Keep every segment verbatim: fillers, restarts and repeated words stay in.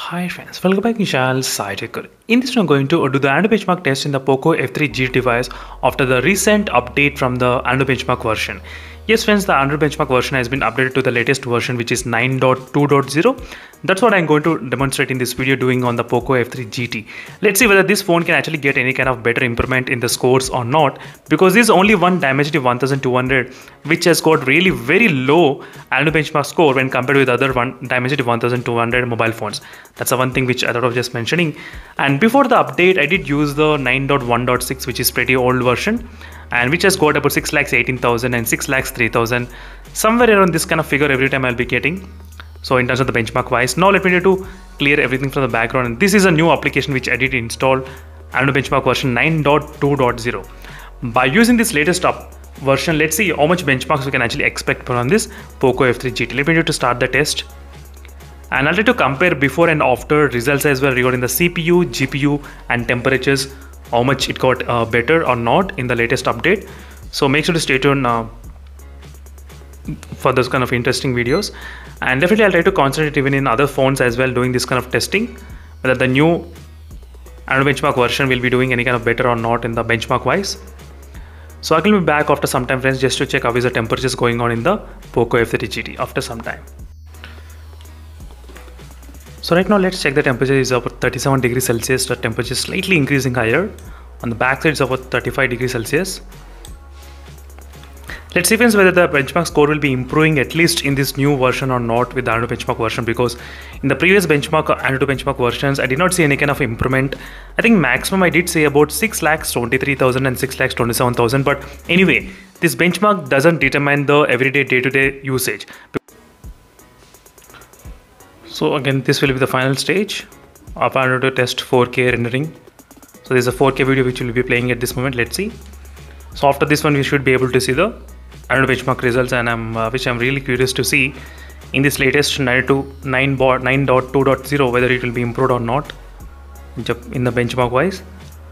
Hi friends, welcome back to Vishal SciTech. In this one, I'm going to do the Antutu benchmark test in the POCO F three G device after the recent update from the Antutu benchmark version. Yes friends, the Antutu benchmark version has been updated to the latest version, which is nine point two point zero. That's what I'm going to demonstrate in this video doing on the POCO F three G T. Let's see whether this phone can actually get any kind of better improvement in the scores or not, because this is only one Dimensity one thousand two hundred, which has got really very low Antutu benchmark score when compared with other one Dimensity one thousand two hundred mobile phones. That's the one thing which I thought of just mentioning. And before the update, I did use the nine point one point six, which is pretty old version, and which has got about six lakhs eighteen thousand and six lakhs three thousand, somewhere around this kind of figure every time I'll be getting. So in terms of the benchmark wise, now let me try to clear everything from the background. And this is a new application which I did install, Antutu benchmark version nine point two point zero. By using this latest up version, let's see how much benchmarks we can actually expect from this POCO F three G T. Let me try to start the test. And I'll try to compare before and after results as well regarding the C P U, G P U and temperatures, how much it got uh, better or not in the latest update. So make sure to stay tuned uh, for those kind of interesting videos. And definitely I'll try to concentrate even in other phones as well doing this kind of testing, whether the new Antutu benchmark version will be doing any kind of better or not in the benchmark wise. So I will be back after some time friends, just to check how is the temperatures going on in the POCO F three G T after some time. So right now let's check the temperature is about thirty-seven degrees Celsius. The temperature is slightly increasing higher. On the back side it's about thirty-five degrees Celsius. Let's see friends whether the benchmark score will be improving at least in this new version or not with the Antutu benchmark version, because in the previous benchmark Antutu benchmark versions I did not see any kind of improvement. I think maximum I did say about six lakhs twenty-three thousand and six lakhs twenty-seven thousand, but anyway, this benchmark doesn't determine the everyday day-to-day usage. So again, this will be the final stage of Antutu test four K rendering. So there's a four K video which will be playing at this moment. Let's see. So after this one we should be able to see the Antutu benchmark results, and I'm uh, which I'm really curious to see in this latest nine point two point zero whether it will be improved or not in the benchmark wise.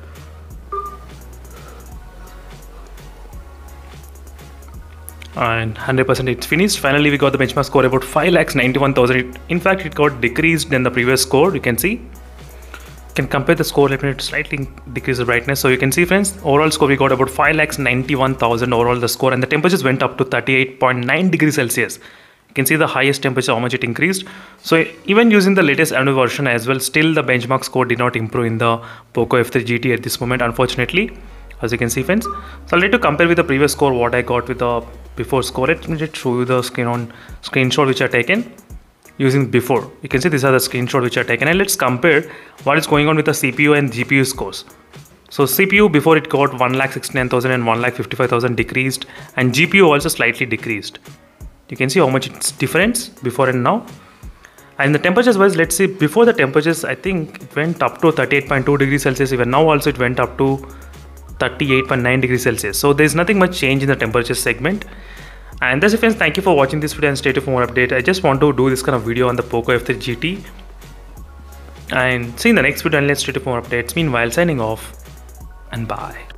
And one hundred percent it's finished. Finally we got the benchmark score about five lakhs ninety-one thousand. In fact it got decreased than the previous score. You can see, you can compare the score. Let me slightly decrease the brightness. So you can see friends, overall score we got about five lakhs ninety-one thousand overall the score, and the temperatures went up to thirty-eight point nine degrees Celsius. You can see the highest temperature, how much it increased. So even using the latest Antutu version as well, still the benchmark score did not improve in the POCO F three G T at this moment, unfortunately, as you can see friends. So I'll try to compare with the previous score what I got with the before score. Let me just show you the screen on screenshot which are taken using before. You can see these are the screenshot which are taken, and let's compare what is going on with the C P U and G P U scores. So C P U before it got one lakh sixty-nine thousand and one lakh fifty-five thousand decreased, and G P U also slightly decreased. You can see how much it's difference before and now. And the temperatures wise, let's see, before the temperatures I think it went up to thirty-eight point two degrees Celsius. Even now also it went up to thirty-eight point nine degrees Celsius. So there's nothing much change in the temperature segment. And that's it friends, thank you for watching this video and stay tuned for more update. I just want to do this kind of video on the POCO F three G T, and see you in the next video, and let's stay tuned for more updates. Meanwhile, signing off and bye.